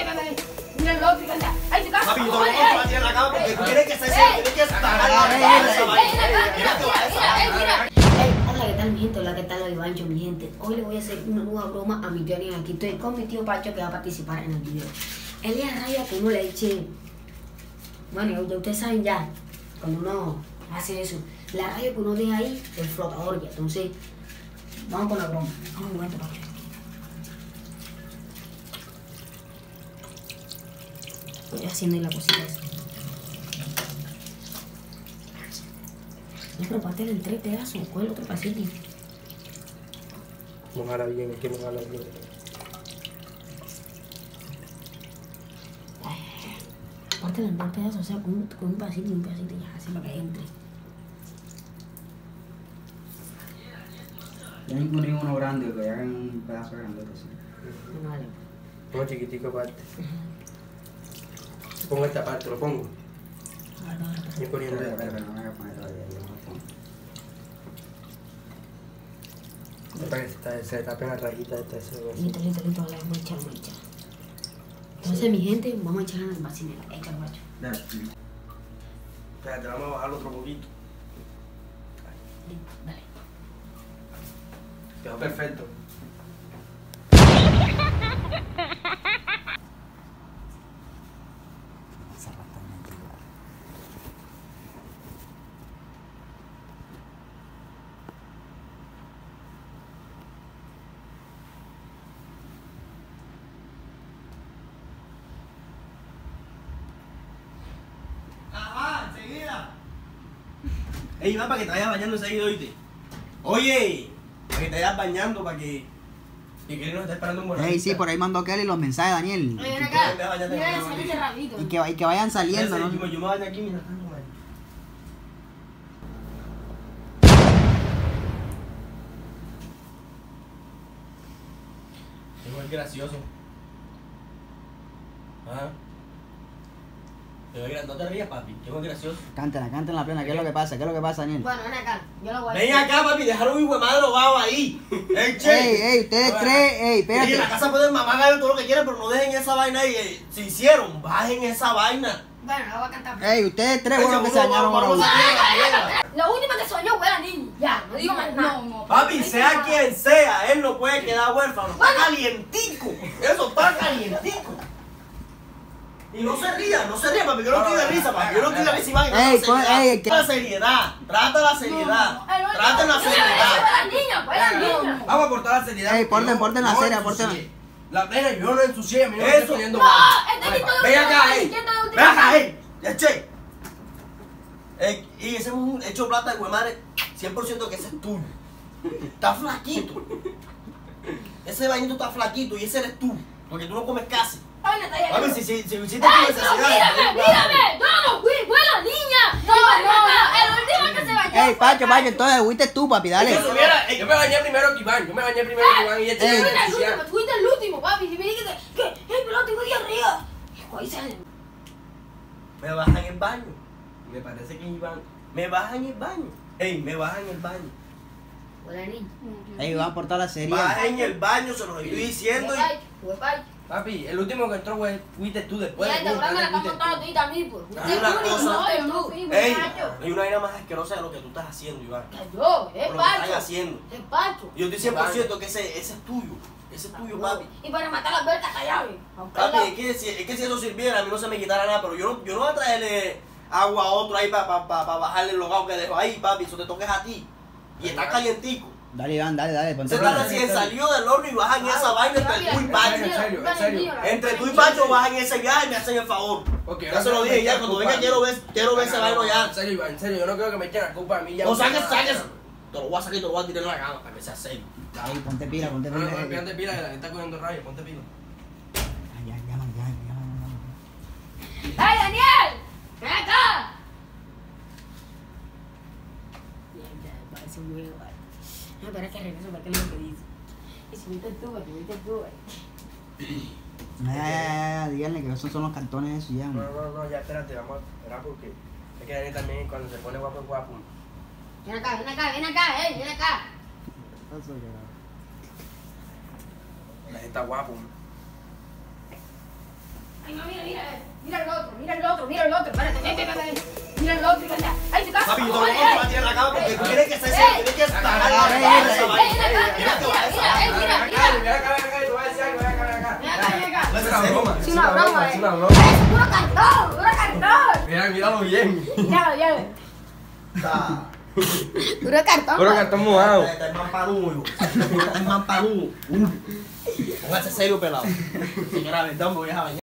Mira el otro, anda. Ay, te cago. Papi, yo te voy a tirar la cama porque tú tienes que ser serio, tienes que estar. Hola, ¿qué tal mi gente? Hola, ¿qué tal hoy Bancho, mi gente? Hoy le voy a hacer una nueva broma a mi tío Ariel. Aquí estoy con mi tío Pacho que va a participar en el video. Él es raya que uno le eche... Bueno, ya ustedes saben ya, cuando uno hace eso, la raya que uno deja ahí, el flotador ya. Entonces, vamos con la broma. Vamos un momento, Pacho. Estoy haciendo ahí la cosita esa. No, pero pártela en 3 pedazos. ¿Cuál es el otro pasito? Mojala bien, hay que mojarla bien. Pártela en 2 pedazos, o sea, con un pasito y un pedacito ya, así para que entre. Yo encontré uno grande, que hagan un pedazo grande así. No vale. Uno chiquitico aparte. Pongo esta parte, lo pongo. Estoy poniendo esta. Pero no me voy a poner todavía, yo no lo pongo. Para que se tapen las rayitas de ese hueso. Listo, vale, vamos a echar. Entonces, mi gente, vamos a echar en el bacinero. Echa el Pacho. Dale. Espérate, vamos a bajarlo otro poquito. Dale. Quedó perfecto. Ajá, enseguida. Ey, va para que te vayas bañando enseguida, oíste. Oye, para que te vayas bañando, para que... Y que nos está esperando un buen Ey, sí, por ahí mandó Kelly los mensajes, Daniel. Oye, ven acá. Mira, saliste rapidito. Y que vayan saliendo, ¿no? Yo me baño aquí, mira. Es muy gracioso. Ajá. No te rías, papi, que muy gracioso. Cántala en la plena. ¿Qué es lo que pasa? Daniel? Bueno, ven acá. Yo lo voy a Ven acá, papi, dejaron un hijo de madre drogado ahí. Ey, che. Ey, ustedes tres, En la espérate. casa pueden mamar gallo todo lo que quieran, pero no dejen esa vaina ahí. Se hicieron, bajen esa vaina. Bueno, la voy a cantar. Ey, ustedes tres fueron los que se dañaron ahora mismo. La última que soñó fue la niña. Ya, no digo más nada. Papi, sea quien sea, él no puede quedar huérfano. Está calientico. Eso está calientico. Y no se ría, papi. Yo no estoy de risa, papi. Yo no estoy de risa, Iván. Trata la seriedad. Trata la seriedad. Trata la seriedad. Fue la niña. Vamos a cortar la seriedad. Ey, porten la serie, porten. La plena, yo no ensucié, a mí no me Eso. estoy poniendo No, mal. Ven acá, ven acá, ya che. Y ese es un hecho plata de huemare, 100% que ese es tuyo. Está flaquito. Ese bañito está flaquito y ese eres tú, porque tú no comes casi. Papi, si hiciste tu necesidad. Mírame. No, fue la niña. No, el último que se bañó. Ey, Pacho, entonces fuiste tú, papi, dale. Yo me bañé primero que Iván, y este Ey. Fuiste el último, papi. Si me dijiste que, pero tengo diarrea. Me bajan en el baño. Me parece que Iván. Me bajan en el baño. Ey, me bajan en el baño. Fue la niña. Ey, van por toda la serie. Baja en el baño, se los estoy diciendo. Fue Pacho. Papi, el último que entró fuiste tú después. Ya, te acuerdas que la estás contando a ti también, pues. Hay una cosa. No, yo fui, Ey, Pacho. hay una vaina más asquerosa de lo que tú estás haciendo, Iván. Yo, es Por lo que están Pacho. haciendo. Es Pacho. Yo estoy 100% que ese es tuyo. Ese es tuyo, papi. Y para matar las vergas callado. Papi, es que si eso sirviera, a mí no se me quitara nada, pero yo no voy a traerle agua a otro ahí para bajarle el logado que dejo ahí, papi. Eso te toques a ti. Y está calientico. Dale, Iván, dale, ponte. Se está recién salió del horno y bajan esa vaina entre tú y Pacho. En serio. Entre tú y Pacho bajan ese viaje y me hacen el favor. Ya se lo dije, ya cuando venga quiero ver ese vaino ya. En serio, Iván, en serio, yo no creo que me echen la culpa a mí. O saques. Te lo voy a sacar y te lo voy a tirar en la cama para que sea serio. Ey, ponte pila. No, ponte pila, que la gente está cogiendo rabia, ponte pila. Ya. ¡Hey, Daniel! ¡Ven acá! Parece un huevo, vale. No, pero es que regreso para que lo que dice. Y si viste tú, Ya, díganle que esos son los cartones esos ya. No, ya espérate, vamos a esperar porque es que Daniel también cuando se pone guapo es guapo. Ven acá, ven acá. La gente está guapo. el otro, espérate, ven. Mira el otro, anda. Ay, se casa. Papi, yo te voy a tirar la cama porque tú tienes que ser serio, tienes que estar Mira, Es una broma. es una broma, Es una broma. Es puro cartón. Míralo bien. Míralo. Puro cartón. Puro cartón mojado. Está el mampanudo. Está el mampanudo. Póngase serio, pelado. Señora, verdad, me voy a bañar.